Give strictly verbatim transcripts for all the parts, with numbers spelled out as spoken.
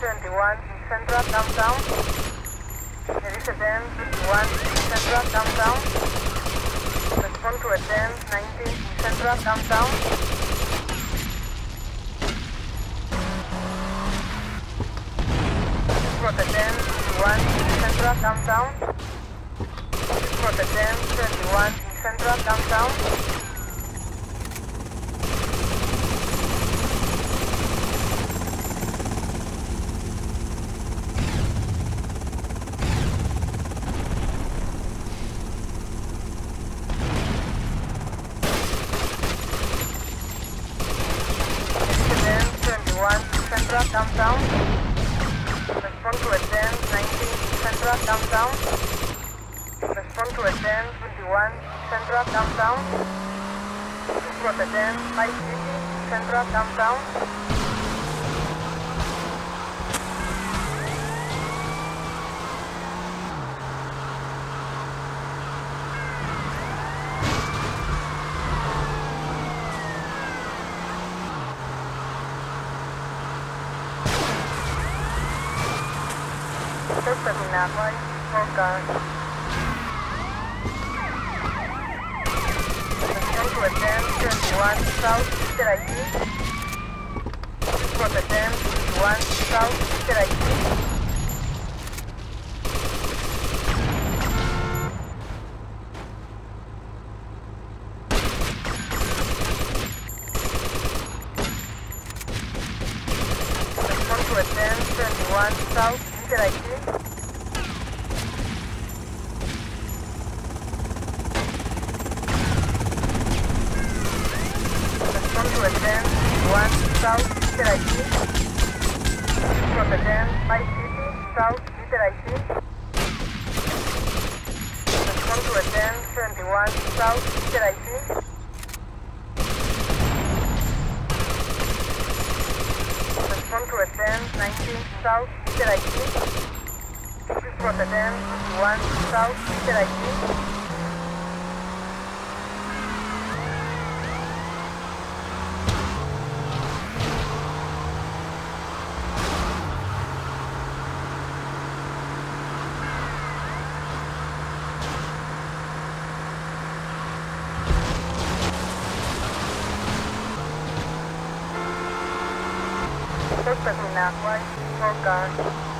twenty-one, Central Downtown. There is a ten, fifty-one, Central Downtown. Respond to a ten, nineteen, Central Downtown. For the ten, fifty-one, Central Downtown. For the ten, twenty-one, Central Downtown. Central Downtown. Respond to a ten, nineteen, Central Downtown. Respond to a ten, fifty-one, Central Downtown. For the ten, five fifty, Central Downtown. Terminal four cars. Respond to a ten, twenty-one, South, Easter I T. For the ten, fifty-one, South, Easter I T. Respond to a ten, twenty-one, South, Easter I T. To a ten, one, South, Easter I T. For the ten, five fifty, South, Easter I T. Respond to a ten, twenty-one, South, Easter I T. Respond to a ten, nineteen, South, Easter I T. For the ten, fifty-one, South, Easter I T. Terminal white, four cars.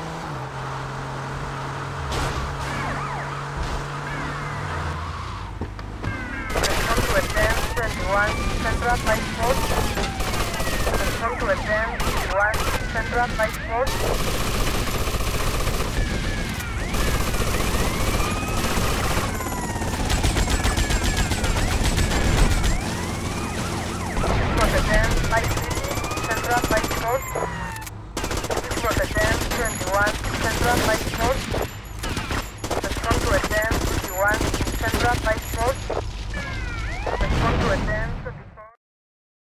Respond to a ten, twenty-one, Central by Sport. Respond to a ten, fifty-one, Central by Sport.